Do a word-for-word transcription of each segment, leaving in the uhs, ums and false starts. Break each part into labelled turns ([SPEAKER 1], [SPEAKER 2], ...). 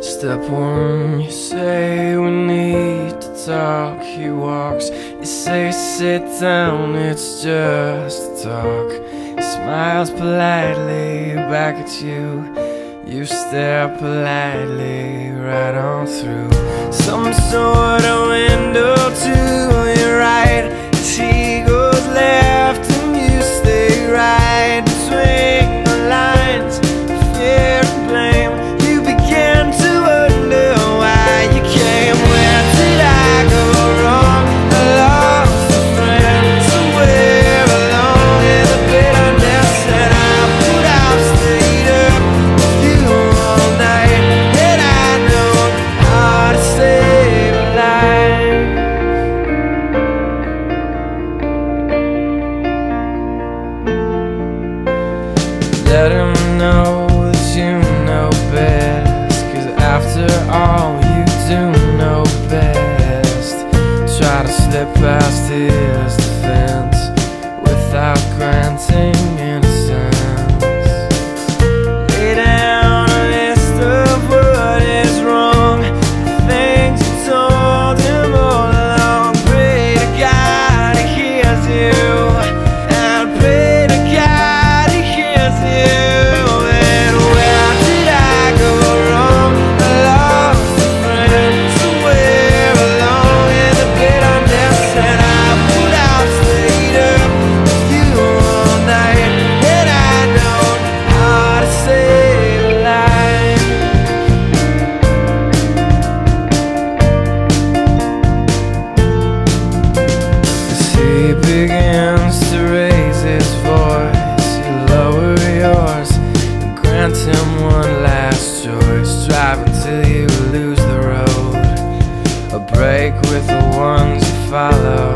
[SPEAKER 1] Step one, you say we need to talk. He walks, you say sit down, it's just a talk. He smiles politely back at you. You stare politely right on through some sort of window to your right. As he goes left and you stay right between the lines of fear and blame. You begin to wonder why you came. Where did I go wrong? I lost a friend somewhere along in the bitterness, and I put out stayed up with you all night, and I know how to save a life. Let him know that you know best, 'cause after all you do know best. Try to slip past his defense without granting innocence. Lay down a list of what is wrong, the things you told him all along. Pray to God he hears you, and pray to God he hears you. And where did I go wrong? I lost a friend somewhere along in the bitterness, and I put out stayed up with you all night, and I know how to save a life. As he begins to raise his voice, you lower yours and grant him one last choice. Drive until you lose the road, a break with the ones you follow.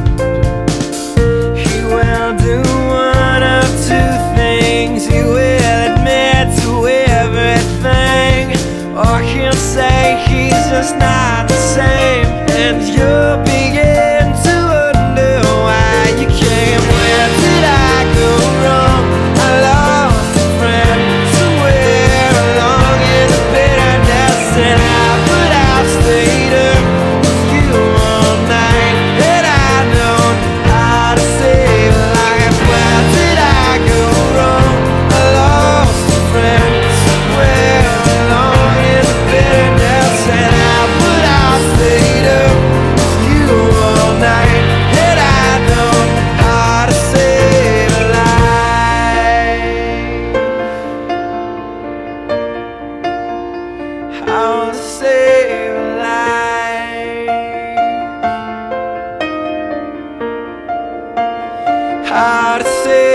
[SPEAKER 1] He will do one of two things. He will admit to everything, or he'll say he's just not the same, and you'll begin to wonder why you came. Where did I go wrong? I lost a friend somewhere along in the bitterness, and I put out stayed up with you all night, and I know how to save a life. Where did I go wrong? I lost a friend somewhere along in the bitterness, and I put out stayed up with you all night, and I know how to save a life. How to save a life. How to save